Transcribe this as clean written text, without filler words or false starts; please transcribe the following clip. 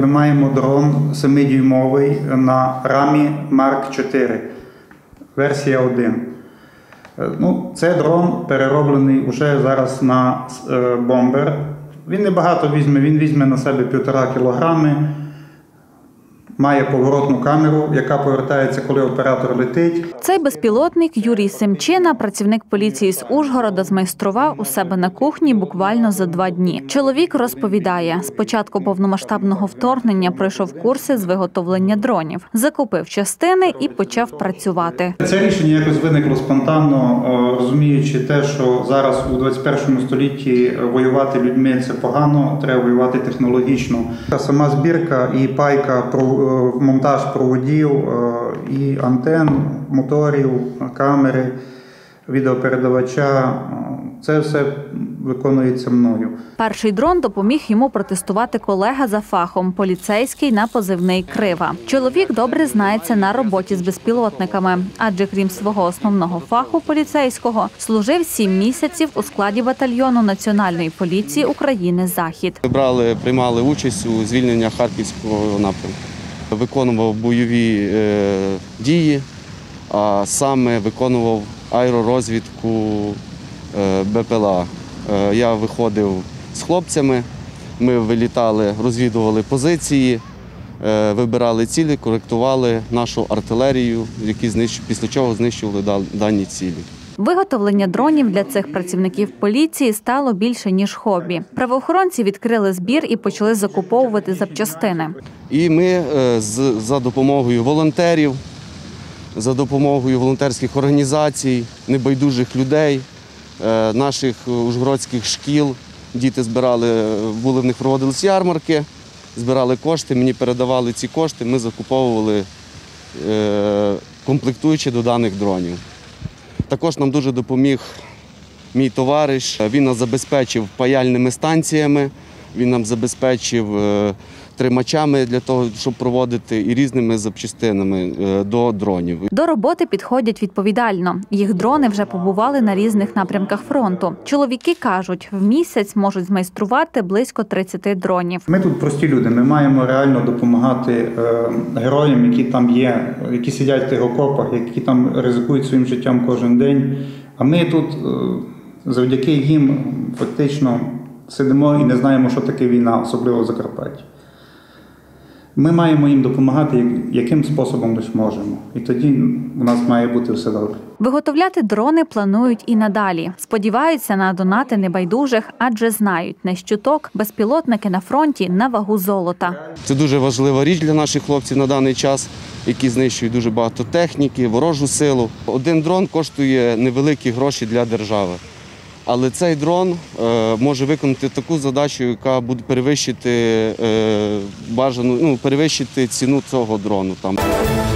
Ми маємо дрон 7-дюймовий на рамі Mark 4, версія 1. Це дрон перероблений вже зараз на бомбер. Він небагато візьме, він візьме на себе 1,5 кілограми. Має поворотну камеру, яка повертається, коли оператор летить. Цей безпілотник Юрій Семчина, працівник поліції з Ужгорода, змайстрував у себе на кухні буквально за 2 дні. Чоловік розповідає, з початку повномасштабного вторгнення пройшов курси з виготовлення дронів, закупив частини і почав працювати. Це рішення якось виникло спонтанно, розуміючи те, що зараз у 21 столітті воювати людьми – це погано, треба воювати технологічно. Сама збірка і пайка, монтаж проводів і антен, моторів, камери, відеопередавача – це все виконується мною. Перший дрон допоміг йому протестувати колега за фахом – поліцейський на позивний «Крива». Чоловік добре знається на роботі з безпілотниками, адже крім свого основного фаху поліцейського, служив 7 місяців у складі батальйону Національної поліції України «Захід». Приймали участь у звільненні Харківського напрямку. Виконував бойові дії, а саме виконував аеророзвідку БПЛА. Я виходив з хлопцями, ми вилітали, розвідували позиції, вибирали цілі, коректували нашу артилерію, після чого знищували дані цілі. Виготовлення дронів для цих працівників поліції стало більше, ніж хобі. Правоохоронці відкрили збір і почали закуповувати запчастини. І ми за допомогою волонтерів, за допомогою волонтерських організацій, небайдужих людей, наших ужгородських шкіл, діти збирали, в них проводились ярмарки, збирали кошти, мені передавали ці кошти, ми закуповували комплектуючі до даних дронів. Також нам дуже допоміг мій товариш, він нас забезпечив паяльними станціями, він нам забезпечив тримачами для того, щоб проводити, і різними запчастинами до дронів. До роботи підходять відповідально. Їх дрони вже побували на різних напрямках фронту. Чоловіки кажуть, в місяць можуть змайструвати близько 30 дронів. Ми тут прості люди, ми маємо реально допомагати героям, які там є, які сидять в тих окопах, які там ризикують своїм життям кожен день. А ми тут завдяки їм фактично сидимо і не знаємо, що таке війна, особливо в Закарпатті. Ми маємо їм допомагати, яким способом лише можемо. І тоді у нас має бути все добре. Виготовляти дрони планують і надалі. Сподіваються на донати небайдужих, адже знають, не щуток безпілотники на фронті на вагу золота. Це дуже важлива річ для наших хлопців на даний час, які знищують дуже багато техніки, ворожу силу. Один дрон коштує невеликі гроші для держави. Але цей дрон може виконати таку задачу, яка буде перевищити перевищити ціну цього дрону.